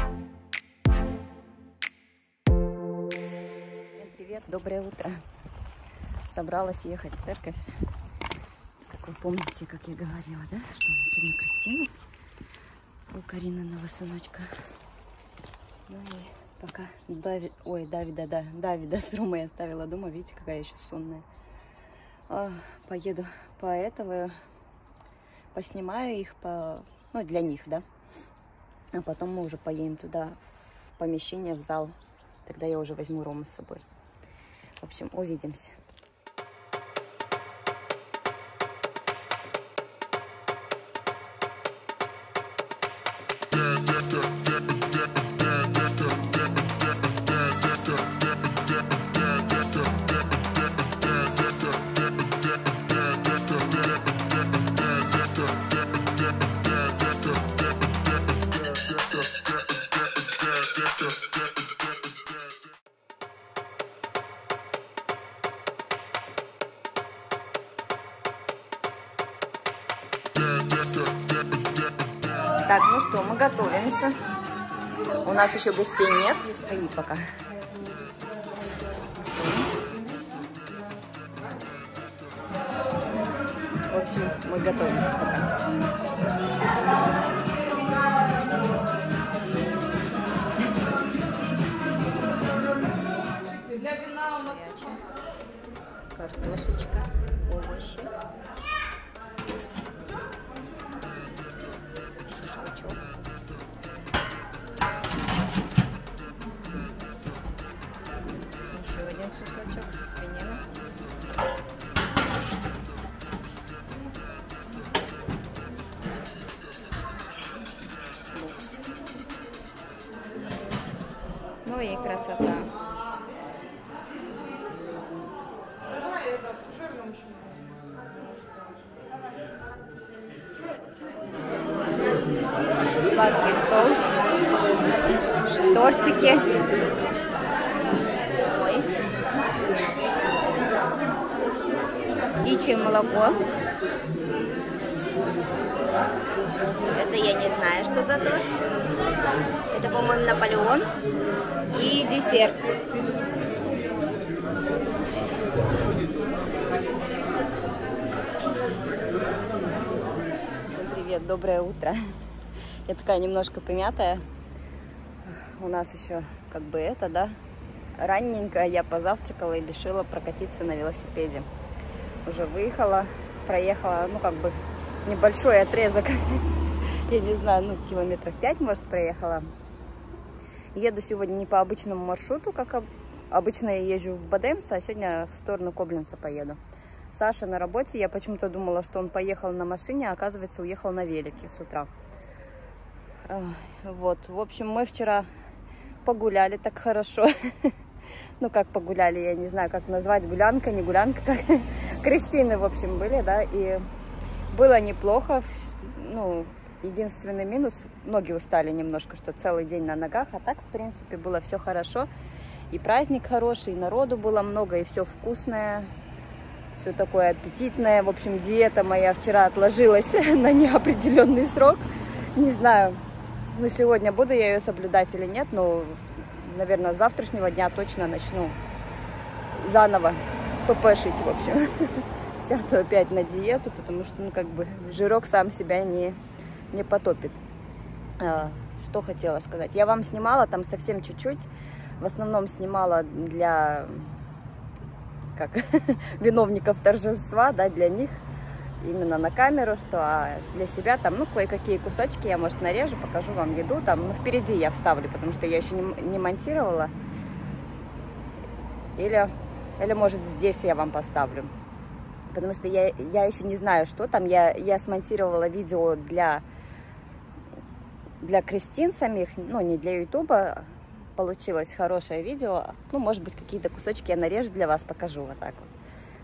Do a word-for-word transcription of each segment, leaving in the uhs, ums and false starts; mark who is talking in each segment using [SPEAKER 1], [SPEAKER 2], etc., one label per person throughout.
[SPEAKER 1] Привет, доброе утро. Собралась ехать в церковь. Как вы помните, как я говорила, да, что у нас сегодня Кристина у Карининого сыночка. Ну и пока Давид, ой, Давида, да, Давида с Ромой оставила дома. Видите, какая я еще сонная. А, поеду по этого, поснимаю их, по, ну, для них, да. А потом мы уже поедем туда, в помещение, в зал. Тогда я уже возьму Рому с собой. В общем, увидимся. Так, ну что, мы готовимся. У нас еще гостей нет. Свои пока. В общем, мы готовимся пока.
[SPEAKER 2] Для вина у нас
[SPEAKER 1] картошечка, овощи. Шашлычок со свининой. Ну и красота. Сладкий стол, тортики. Птичье молоко. Это я не знаю, что за торт. Это, по-моему, Наполеон. И десерт. Всем привет, доброе утро. Я такая немножко помятая. У нас еще как бы это, да, ранненько. Я позавтракала и решила прокатиться на велосипеде. Уже выехала, проехала, ну, как бы, небольшой отрезок, я не знаю, ну, километров пять, может, проехала. Еду сегодня не по обычному маршруту, как обычно я езжу в Бадемс, а сегодня в сторону Кобленца поеду. Саша на работе, я почему-то думала, что он поехал на машине, а оказывается, уехал на велике с утра. Вот, в общем, мы вчера погуляли так хорошо. Ну, как погуляли, я не знаю, как назвать, гулянка, не гулянка, как Кристины, в общем, были, да, и было неплохо, ну, единственный минус, ноги устали немножко, что целый день на ногах, а так, в принципе, было все хорошо, и праздник хороший, и народу было много, и все вкусное, все такое аппетитное, в общем, диета моя вчера отложилась на неопределенный срок, не знаю, ну, сегодня буду я ее соблюдать или нет, но... Наверное, с завтрашнего дня точно начну заново ппшить, в общем. Сяду опять на диету, потому что, ну, как бы, жирок сам себя не, не потопит. А, что хотела сказать. Я вам снимала там совсем чуть-чуть. В основном снимала для, как, виновников торжества, да, для них. Именно на камеру, что а для себя там, ну, кое-какие кусочки я, может, нарежу, покажу вам еду, там, ну, впереди я вставлю, потому что я еще не, не монтировала. Или, или, может, здесь я вам поставлю, потому что я, я еще не знаю, что там. Я, я смонтировала видео для, для Кристин самих, ну, не для ютуба. Получилось хорошее видео. Ну, может быть, какие-то кусочки я нарежу для вас, покажу вот так вот.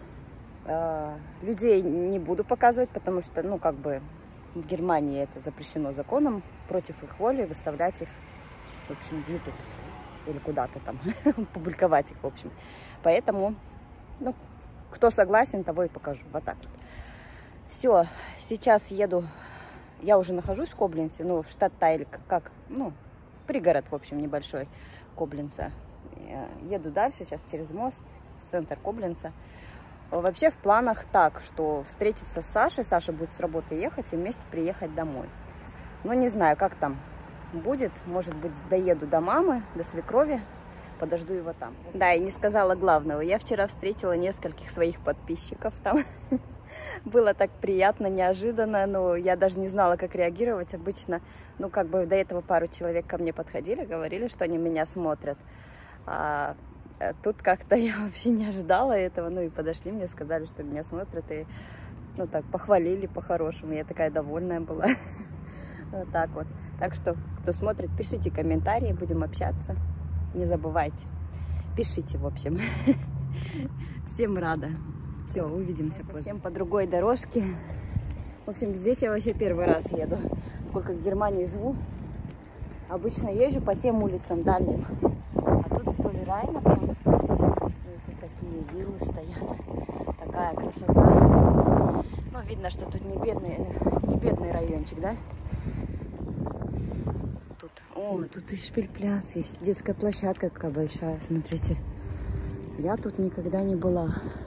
[SPEAKER 1] Людей не буду показывать, потому что, ну, как бы в Германии это запрещено законом, против их воли выставлять их, в общем, в YouTube или куда-то там, публиковать их, в общем. Поэтому, ну, кто согласен, того и покажу. Вот так вот. Все, сейчас еду, я уже нахожусь в Кобленце, ну, в штат Тайль, как, ну, пригород, в общем, небольшой Кобленца. Еду дальше, сейчас через мост в центр Кобленца. Вообще в планах так, что встретиться с Сашей, Саша будет с работы ехать и вместе приехать домой. Но не знаю, как там будет, может быть, доеду до мамы, до свекрови, подожду его там. Да, и не сказала главного, я вчера встретила нескольких своих подписчиков там. Было так приятно, неожиданно, но я даже не знала, как реагировать. Обычно, ну, как бы до этого пару человек ко мне подходили, говорили, что они меня смотрят. А тут как-то я вообще не ожидала этого. Ну, и подошли мне, сказали, что меня смотрят, и, ну, так, похвалили по-хорошему. Я такая довольная была. Вот так вот. Так что, кто смотрит, пишите комментарии, будем общаться. Не забывайте. Пишите, в общем. Всем рада. Все, увидимся позже. Совсем по другой дорожке. В общем, здесь я вообще первый раз еду. Сколько в Германии живу. Обычно езжу по тем улицам дальним. А тут вдоль Райна прям. И тут такие виллы стоят. Такая красота. Ну, видно, что тут не бедный, не бедный райончик, да? Тут, о, тут и шпильпляц есть. Детская площадка какая большая, смотрите. Я тут никогда не была.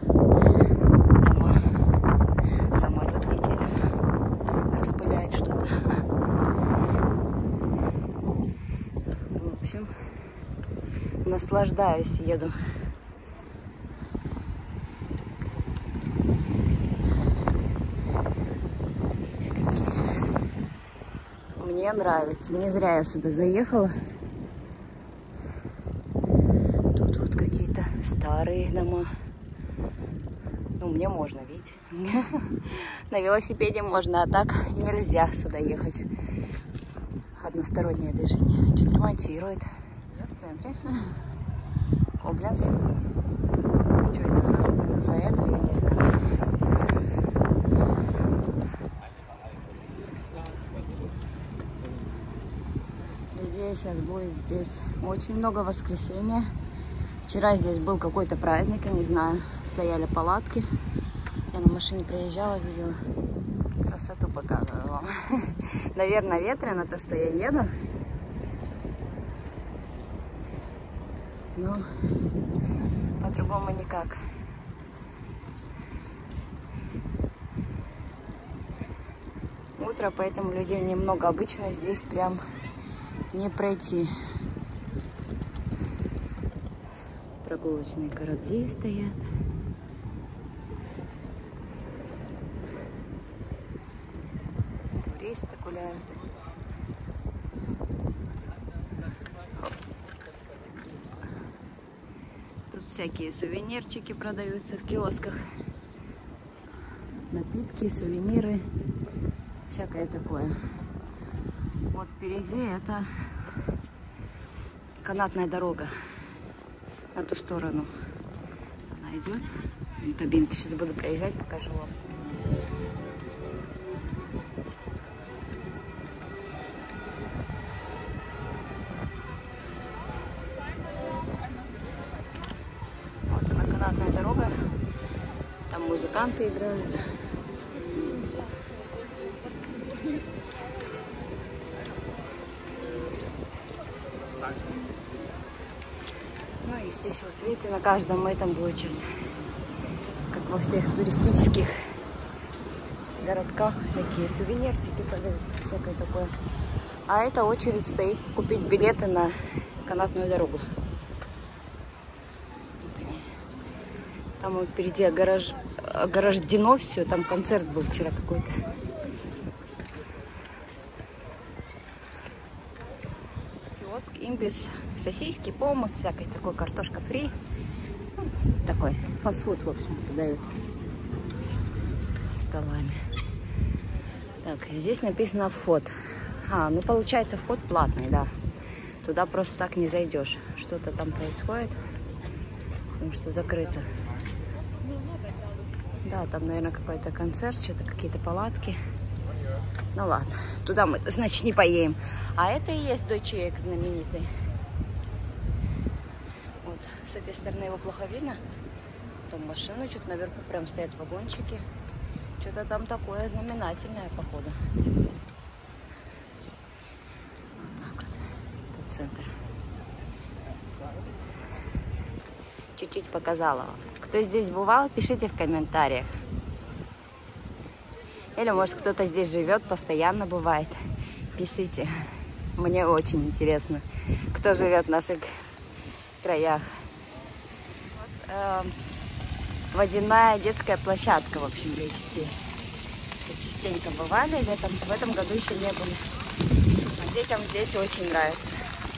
[SPEAKER 1] Самолет летит, распыляет что-то. В общем, наслаждаюсь, еду. Мне нравится, не зря я сюда заехала. Тут вот какие-то старые дома. Ну, мне можно, видите? На велосипеде можно, а так нельзя сюда ехать. Одностороннее движение. Что-то ремонтирует. Я в центре. Кобленц. Что это за, за это, я не знаю. Людей сейчас будет здесь очень много в воскресенье. Вчера здесь был какой-то праздник, я не знаю, стояли палатки. Я на машине приезжала, видела. Красоту показываю вам. Наверное, ветрено, то, что я еду. Но по-другому никак. Утро, поэтому людей немного. Обычно здесь прям не пройти. Прогулочные корабли стоят. Туристы гуляют. Тут всякие сувенирчики продаются в киосках. Напитки, сувениры. Всякое такое. Вот впереди это канатная дорога. На ту сторону она идет. Кабинки сейчас буду проезжать, покажу вам. Вот она, канатная дорога. Там музыканты играют. Ну и здесь вот, видите, на каждом этом будет сейчас, как во всех туристических городках, всякие сувенирчики продаются, всякое такое. А это очередь стоит купить билеты на канатную дорогу. Там вот впереди огорож... ограждено все, там концерт был вчера какой-то. Имбирь, сосиски, помос, всякой такой, картошка фри. Такой фастфуд, в общем, продают столами. Так, здесь написано вход. А, ну получается вход платный, да. Туда просто так не зайдешь. Что-то там происходит, потому что закрыто. Да, там, наверное, какой-то концерт, что-то какие-то палатки. Ну ладно, туда мы, значит, не поедем. А это и есть Deutsche Eck знаменитый. Вот, с этой стороны его плохо видно. Там машины, что-то наверху прям стоят вагончики. Что-то там такое знаменательное, походу. Вот так вот. Это центр. Чуть-чуть показала вам. Кто здесь бывал, пишите в комментариях. Или, может, кто-то здесь живет, постоянно бывает. Пишите. Мне очень интересно, кто живет в наших краях. Вот, э, водяная детская площадка, в общем, для детей. Тут частенько бывали летом, в этом году еще не были. А детям здесь очень нравится.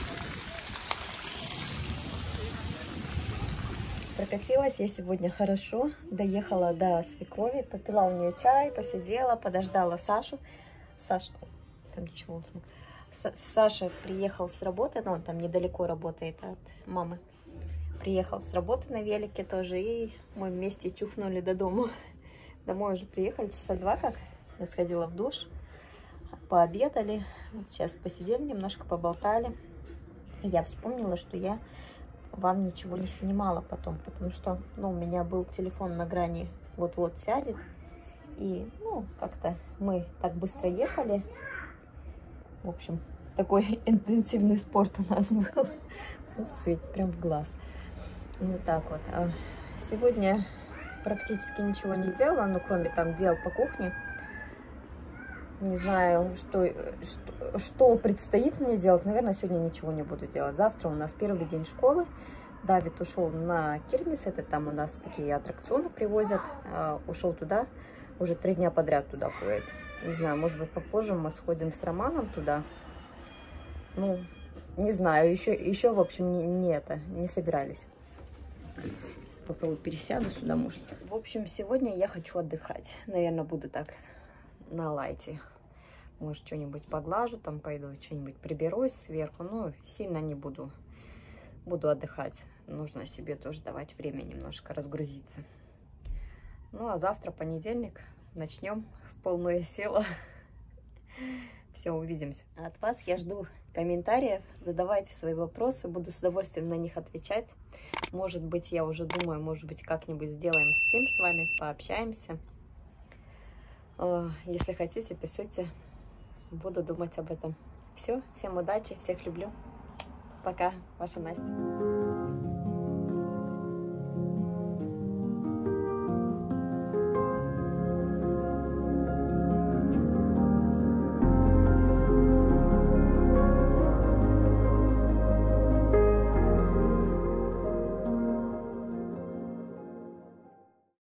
[SPEAKER 1] Прокатилась я сегодня хорошо, доехала до свекрови, попила у нее чай, посидела, подождала Сашу. Саша, там ничего он смог. Саша приехал с работы, но он там недалеко работает от мамы. Приехал с работы на велике тоже, и мы вместе чухнули до дома. Домой уже приехали, часа два как. Я сходила в душ, пообедали. Вот сейчас посидели немножко, поболтали. И я вспомнила, что я вам ничего не снимала потом, потому что, ну, у меня был телефон на грани, вот-вот сядет. И, ну, как-то мы так быстро ехали. В общем, такой интенсивный спорт у нас был. Светит прям в глаз. Вот так вот. А сегодня практически ничего не делала, ну, кроме там дел по кухне. Не знаю, что, что, что предстоит мне делать. Наверное, сегодня ничего не буду делать. Завтра у нас первый день школы. Давид ушел на Кирмис. Это там у нас такие аттракционы привозят. Uh, ушел туда. Уже три дня подряд туда ходит. Не знаю, может быть, попозже мы сходим с Романом туда. Ну, не знаю. Еще, еще в общем, не, не это, не собирались. Попробую пересяду сюда, может. В общем, сегодня я хочу отдыхать. Наверное, буду так на лайте. Может, что-нибудь поглажу, там пойду, что-нибудь приберусь сверху. Ну, сильно не буду. Буду отдыхать. Нужно себе тоже давать время немножко разгрузиться. Ну, а завтра понедельник. Начнем в полную силу. Все, увидимся. От вас я жду комментариев. Задавайте свои вопросы. Буду с удовольствием на них отвечать. Может быть, я уже думаю, может быть, как-нибудь сделаем стрим с вами, пообщаемся. Если хотите, пишите. Буду думать об этом. Все, всем удачи, всех люблю. Пока, ваша Настя.